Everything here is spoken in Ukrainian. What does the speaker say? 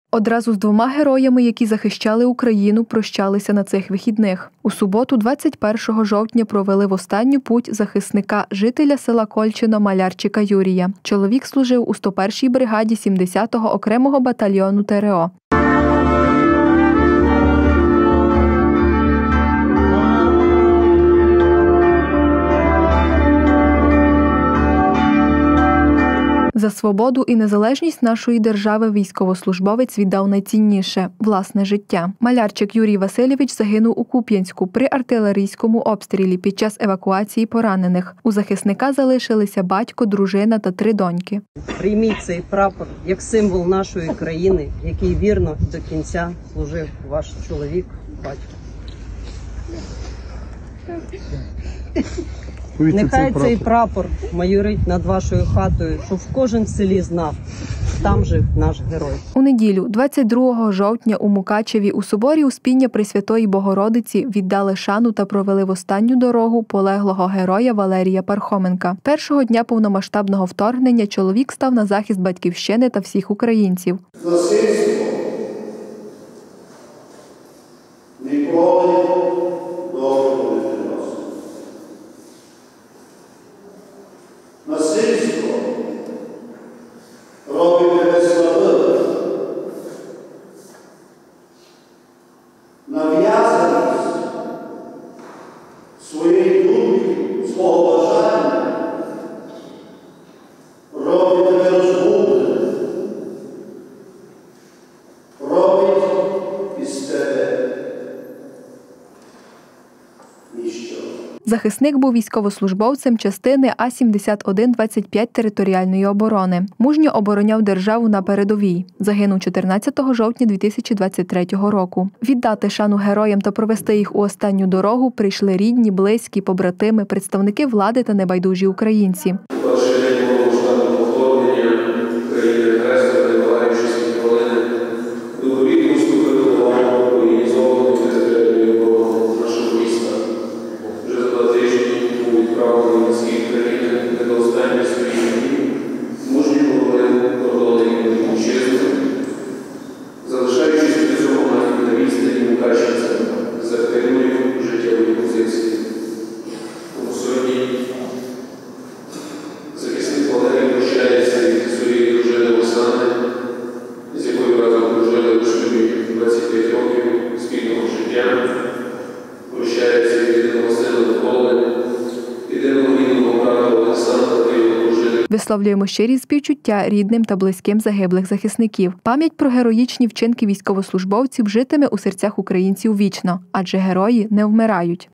Одразу з двома героями, які захищали Україну, прощалися на цих вихідних. У суботу, 21 жовтня, провели в останню путь захисника, жителя села Кольчино Малярчика Юрія. Чоловік служив у 101-й бригаді 70-го окремого батальйону ТРО. За свободу і незалежність нашої держави військовослужбовець віддав найцінніше – власне життя. Малярчик Юрій Васильович загинув у Куп'янську при артилерійському обстрілі під час евакуації поранених. У захисника залишилися батько, дружина та 3 доньки. Прийміть цей прапор як символ нашої країни, який вірно до кінця служив ваш чоловік, батько. Нехай цей прапор майорить над вашою хатою, щоб кожен в селі знав, там жив наш герой. У неділю, 22 жовтня, у Мукачеві у соборі Успіння Пресвятої Богородиці віддали шану та провели в останню дорогу полеглого героя Валерія Пархоменка. Першого дня повномасштабного вторгнення чоловік став на захист батьківщини та всіх українців. Насильство ніколи добре не приносить. Насильство робить тебе слабим. Нав'язаність своєї думки, свого бажання робить тебе розгубленим, робить із тебе ніщо. Захисник був військовослужбовцем частини А-71-25 територіальної оборони. Мужньо обороняв державу на передовій. Загинув 14 жовтня 2023 року. Віддати шану героям та провести їх у останню дорогу прийшли рідні, близькі, побратими, представники влади та небайдужі українці. Висловлюємо щирі співчуття рідним та близьким загиблих захисників. Пам'ять про героїчні вчинки військовослужбовців житиме у серцях українців вічно, адже герої не вмирають.